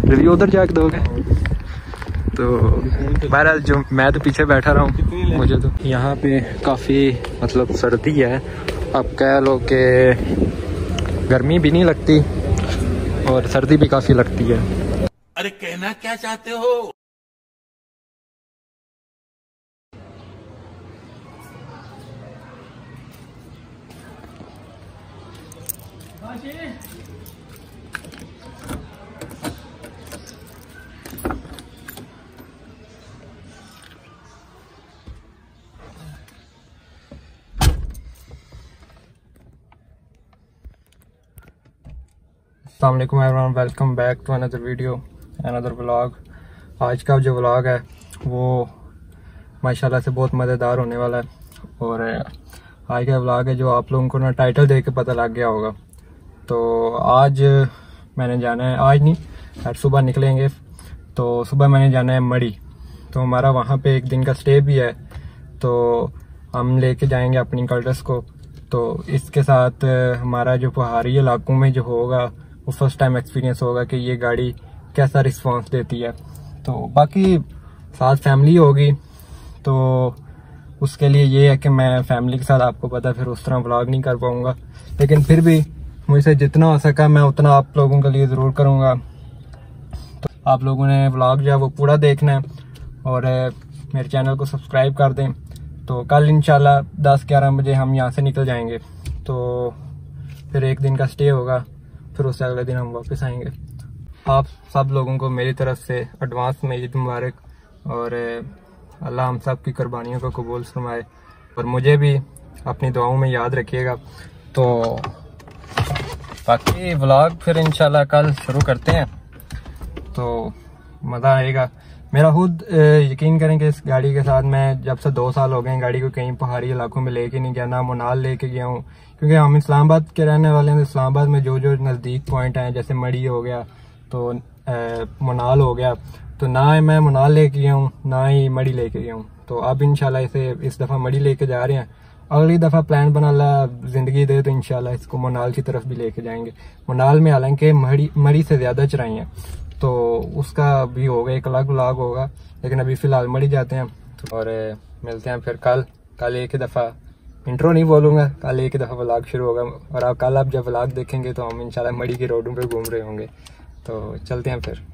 Review उधर जाके दोगे? तो बहरहाल जो मैं तो पीछे बैठा रहा हूँ, मुझे तो यहाँ पे काफ़ी मतलब सर्दी है, अब कह लो कि गर्मी भी नहीं लगती और सर्दी भी काफ़ी लगती है। अरे कहना क्या चाहते हो? अस्सलाम वालेकुम everyone, welcome back to another video, another vlog. आज का जो व्लॉग है वो माशाल्लाह से बहुत मज़ेदार होने वाला है और आज का व्लॉग है जो आप लोगों को ना टाइटल देख के पता लग गया होगा। तो आज मैंने जाना है, आज नहीं आज सुबह निकलेंगे, तो सुबह मैंने जाना है मड़ी। तो हमारा वहाँ पे एक दिन का स्टे भी है, तो हम लेके जाएंगे अपनी कल्टस को। तो इसके साथ हमारा जो पहाड़ी इलाकों में जो होगा वो फर्स्ट टाइम एक्सपीरियंस होगा कि ये गाड़ी कैसा रिस्पांस देती है। तो बाकी साथ फैमिली होगी, तो उसके लिए ये है कि मैं फैमिली के साथ, आपको पता है फिर उस तरह व्लॉग नहीं कर पाऊँगा, लेकिन फिर भी मुझसे जितना हो सका मैं उतना आप लोगों के लिए ज़रूर करूँगा। तो आप लोगों ने व्लॉग जो है वो पूरा देखना है और मेरे चैनल को सब्सक्राइब कर दें। तो कल इंशाल्लाह 10-11 बजे हम यहाँ से निकल जाएंगे, तो फिर एक दिन का स्टे होगा, फिर उससे अगले दिन हम वापस आएंगे। आप सब लोगों को मेरी तरफ से एडवांस में ईद मुबारक, और अल्लाह हम सब की कुर्बानियों को कबूल फरमाए और मुझे भी अपनी दुआओं में याद रखिएगा। तो बाकी व्लॉग फिर इंशाल्लाह कल शुरू करते हैं, तो मज़ा आएगा। मेरा खुद यकीन करें कि इस गाड़ी के साथ मैं जब से 2 साल हो गए गाड़ी को कहीं पहाड़ी इलाकों में लेके नहीं गया, ना मुनाल लेके गया हूँ, क्योंकि हम इस्लामाबाद के रहने वाले हैं। इस्लामाबाद में जो जो नज़दीक पॉइंट हैं, जैसे मड़ी हो गया, तो मुनाल हो गया, तो ना मैं मुनाल लेके गया हूँ ना ही मड़ी लेके गया हूँ। तो अब इंशाल्लाह इसे इस दफ़ा मड़ी लेके जा रहे हैं, अगली दफ़ा प्लान बना ला ज़िंदगी दे तो इंशाल्लाह इसको मुनाल की तरफ भी लेके जाएंगे। मुनाल में हालांकि मड़ी से ज़्यादा चढ़ाई हैं, तो उसका भी होगा, एक अलग व्लॉग होगा, लेकिन अभी फ़िलहाल मड़ी जाते हैं। और मिलते हैं फिर कल एक ही दफ़ा इंट्रो नहीं बोलूँगा, कल एक ही दफ़ा व्लॉग शुरू होगा, और आप कल आप जब व्लॉग देखेंगे तो हम इंशाल्लाह मड़ी की रोडों पे घूम रहे होंगे। तो चलते हैं फिर।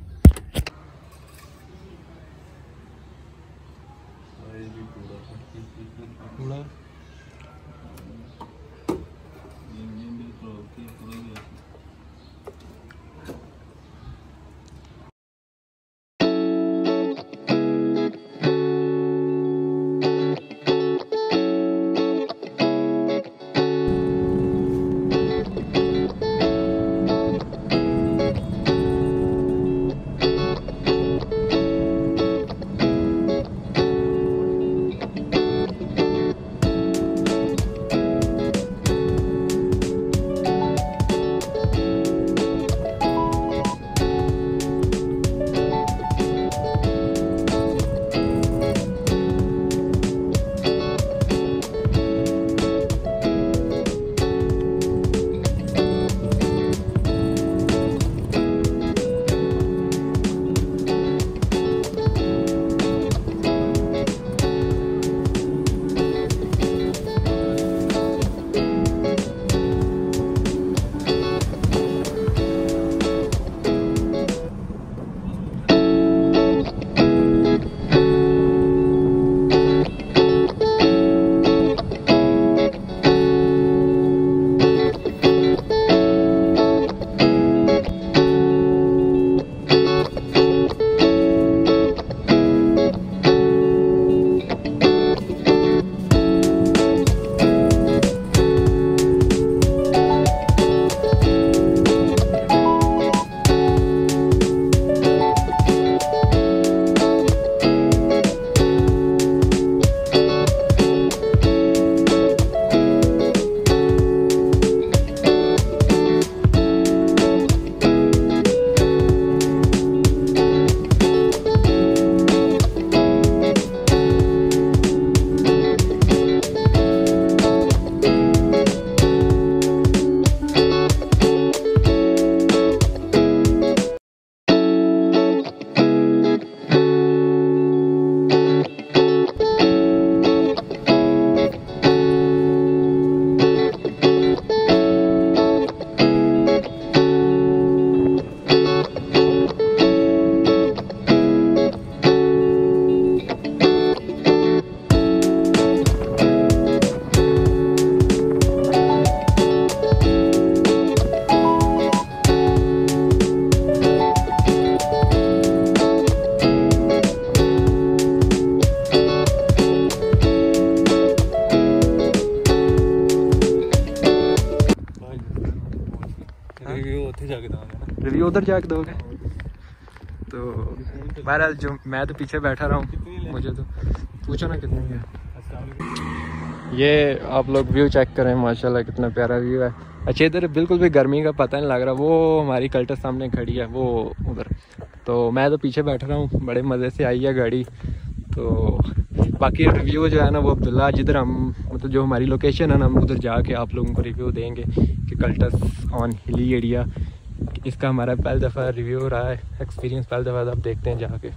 रिव्यू उधर जाके दोगे? तो बहरहाल जो मैं तो पीछे बैठा रहा हूँ, मुझे तो पूछो ना कितनी है। ये आप लोग व्यू चेक करें, माशाल्लाह कितना प्यारा व्यू है। अच्छा इधर बिल्कुल भी गर्मी का पता नहीं लग रहा। वो हमारी कल्टर सामने खड़ी है वो उधर, तो मैं तो पीछे बैठ रहा हूँ। बड़े मज़े से आई है गाड़ी। तो बाकी रिव्यू जो है ना वो अब्दुल्ला जिधर हम मतलब जो हमारी लोकेशन है ना, हम उधर जाके आप लोगों को रिव्यू देंगे कि कल्टस ऑन हिली एरिया, इसका हमारा पहली दफ़ा रिव्यू हो रहा है, एक्सपीरियंस पहली दफ़ा आप देखते हैं जाके।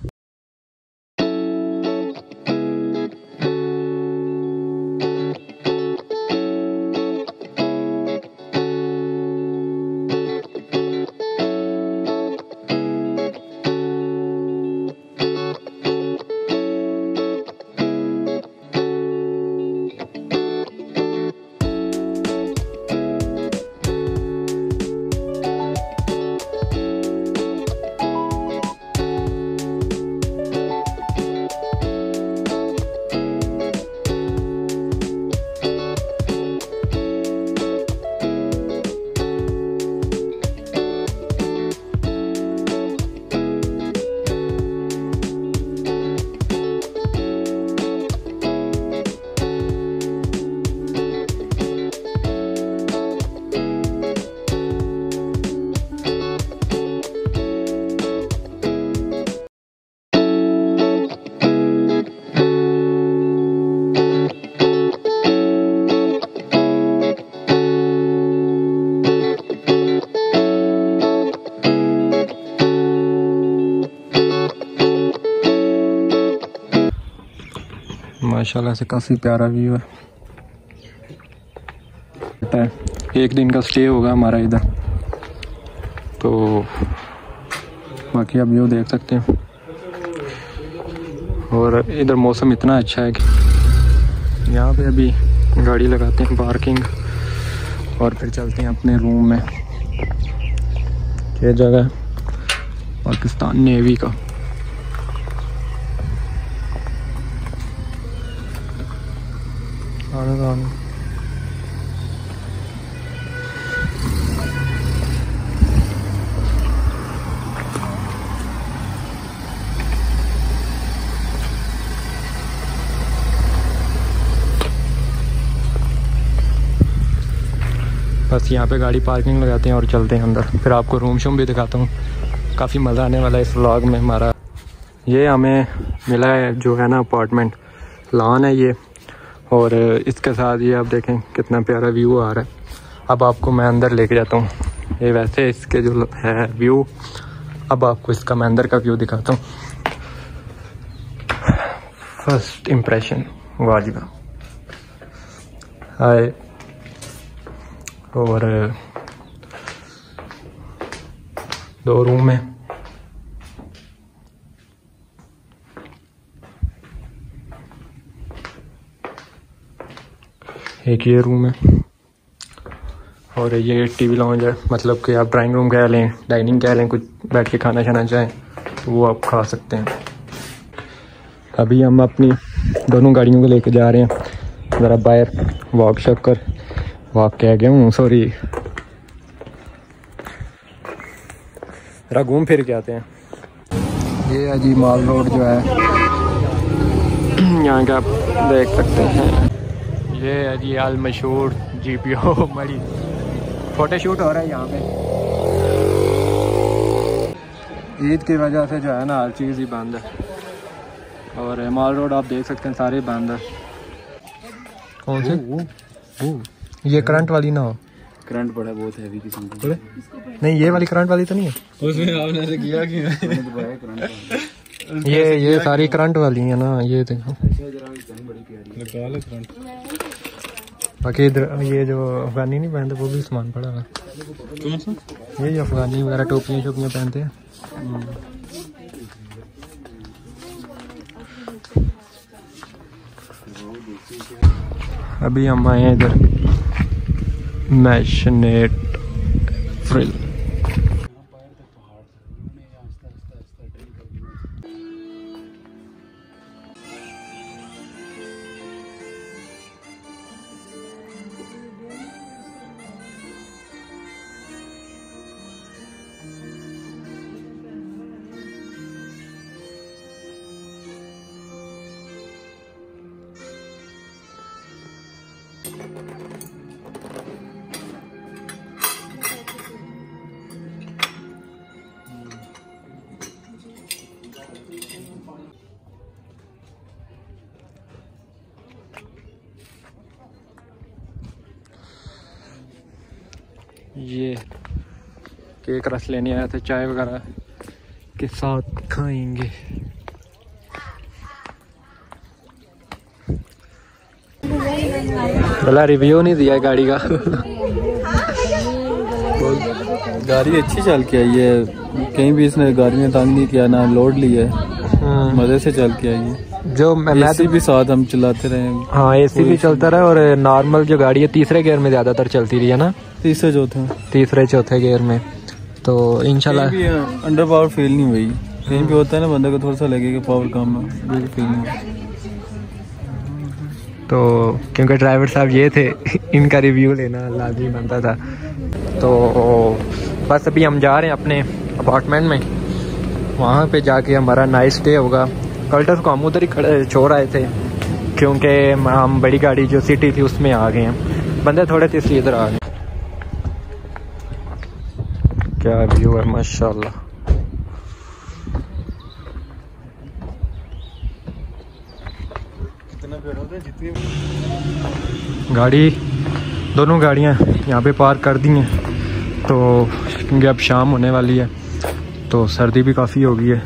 माशाल्लाह से काफ़ी प्यारा व्यू है। एक दिन का स्टे होगा हमारा इधर, तो बाकी आप व्यू देख सकते हैं। और इधर मौसम इतना अच्छा है कि यहाँ पे अभी गाड़ी लगाते हैं पार्किंग और फिर चलते हैं अपने रूम में। ये जगह है पाकिस्तान नेवी का। बस यहाँ पे गाड़ी पार्किंग लगाते हैं और चलते हैं अंदर, फिर आपको रूम शूम भी दिखाता हूँ। काफ़ी मज़ा आने वाला है इस व्लॉग में हमारा। ये हमें मिला है जो है ना अपार्टमेंट, लॉन है ये, और इसके साथ ये आप देखें कितना प्यारा व्यू आ रहा है। अब आपको मैं अंदर लेके जाता हूँ। ये वैसे इसके जो है व्यू, अब आपको इसका मैं अंदर का व्यू दिखाता हूँ। फर्स्ट इम्प्रेशन वाजिबा हाय। और 2 रूम है। एक ये रूम है और ये टीवी लॉन्ज है, मतलब कि आप ड्राइंग रूम कह लें, डाइनिंग कह लें, कुछ बैठ के खाना खाना चाहें तो वो आप खा सकते हैं। अभी हम अपनी दोनों गाड़ियों को लेकर जा रहे हैं ज़रा बाहर वॉक शॉक कर, वॉक कह गया हूँ सॉरी, ज़रा घूम फिर के आते हैं। ये है जी माल रोड जो है, यहाँ का आप देख सकते हैं। ये है जी अल मशहूर GPO मरी, फोटो शूट हो रहा है यहाँ पे। ईद की वजह से जो है ना हर चीज़ ही बंद है, और माल रोड आप देख सकते हैं सारे बंद है। कौन से वो ये करंट वाली ना हो? करंट पड़ा बहुत हैवी किस्म का। नहीं ये वाली करंट वाली तो नहीं है उसमें, आपने से किया कि ये सारी करंट वाली है ना, ये देखो। बाकी इधर ये जो अफगानी नहीं पहनते वो भी सामान पड़ा है। कौन सा? ये अफगानी वगैरह टोपियाँ शोपियाँ पहनते हैं। अभी हम आए हैं इधर मैशनेट फ्रिल। ये केक रस लेने आया था, चाय वगैरह के साथ खाएंगे। भला रिव्यू नहीं दिया गाड़ी का। गाड़ी अच्छी चल के आई है, कहीं भी इसने गाड़ी में तंग नहीं किया, ना लोड लिया है, मजे से चल के आई है। जो एसी भी साथ हम चलाते रहे। हाँ एसी भी चलता रहा, और नॉर्मल जो गाड़ी है तीसरे गियर में ज्यादातर चलती रही है ना, तीसरे चौथे गियर में। तो इंशाल्लाह अंडर पावर फील नहीं हुई। कहीं भी होता है ना बंदे को थोड़ा सा लगेगा पावर कम है, बिल्कुल फील नहीं हुई। तो क्योंकि ड्राइवर साहब ये थे, इनका रिव्यू लेना लाजमी बनता था। तो बस अभी हम जा रहे हैं अपने अपार्टमेंट में, वहाँ पे जाके हमारा नाइट स्टे होगा। कल्टस को हम उधर ही खड़े छोड़ आए थे, क्योंकि हम बड़ी गाड़ी जो सिटी थी उसमें आ गए हैं, बंदे थोड़े थे इसलिए इधर आ गए। क्या व्यू है माशाल्लाह। गाड़ी दोनों गाड़ियाँ यहाँ पे पार्क कर दी हैं, तो क्योंकि अब शाम होने वाली है तो सर्दी भी काफ़ी हो गई है।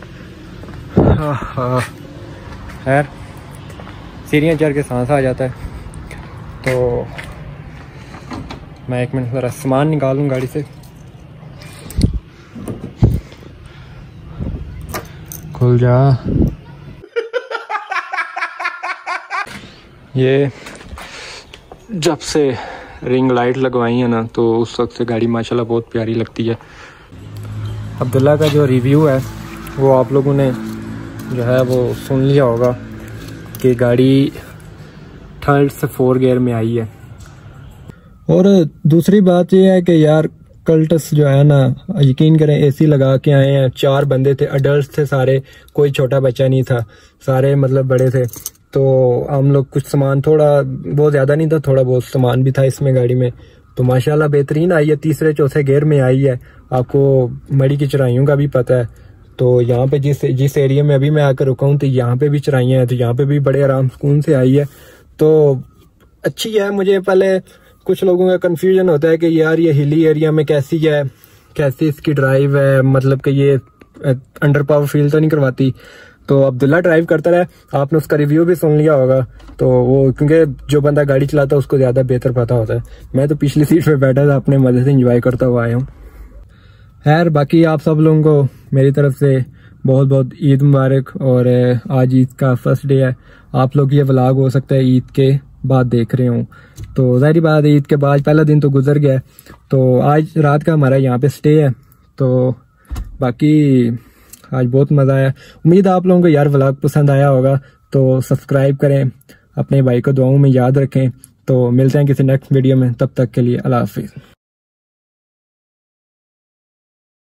खैर सीढ़ियाँ चढ़ के सांस आ जाता है। तो मैं एक मिनट ज़रा सामान निकालूँ गाड़ी से। खुल जा। ये जब से रिंग लाइट लगवाई है ना, तो उस वक्त से गाड़ी माशाल्लाह बहुत प्यारी लगती है। अब्दुल्ला का जो रिव्यू है वो आप लोगों ने जो है वो सुन लिया होगा कि गाड़ी 3rd से 4 गियर में आई है। और दूसरी बात ये है कि यार कल्टस जो है ना, यकीन करें एसी लगा के आए हैं, 4 बंदे थे, अडल्ट थे सारे, कोई छोटा बच्चा नहीं था, सारे मतलब बड़े थे। तो हम लोग कुछ सामान, थोड़ा बहुत ज़्यादा नहीं था, थोड़ा बहुत सामान भी था इसमें गाड़ी में। तो माशाल्लाह बेहतरीन आई है, तीसरे चौथे गियर में आई है। आपको मड़ी की चढ़ाइयों का भी पता है। तो यहाँ पे जिस एरिया में अभी मैं आकर रुका हूँ, तो यहाँ पे भी चढ़ाइयाँ हैं, तो यहाँ पे भी बड़े आराम सुकून से आई है। तो अच्छी है। मुझे पहले कुछ लोगों का कन्फ्यूजन होता है कि यार ये हिली एरिया में कैसी है, कैसी इसकी ड्राइव है, मतलब कि ये अंडर पावर फील तो नहीं करवाती। तो अब्दुल्ला ड्राइव करता रहा, आपने उसका रिव्यू भी सुन लिया होगा। तो वो क्योंकि जो बंदा गाड़ी चलाता है उसको ज़्यादा बेहतर पता होता है। मैं तो पिछली सीट पे बैठा था, अपने मज़े से एंजॉय करता हुआ आया हूँ। खैर बाकी आप सब लोगों को मेरी तरफ से बहुत बहुत ईद मुबारक। और आज ईद का फर्स्ट डे है। आप लोग ये व्लॉग हो सकता है ईद के बाद देख रहे हूँ, तो ज़ाहिर बात है ईद के बाद पहला दिन तो गुजर गया। तो आज रात का हमारा यहाँ पे स्टे है। तो बाकी आज बहुत मज़ा आया। उम्मीद है आप लोगों को यार व्लॉग पसंद आया होगा। तो सब्सक्राइब करें, अपने भाई को दुआओं में याद रखें। तो मिलते हैं किसी नेक्स्ट वीडियो में, तब तक के लिए अल्लाह हाफिज़।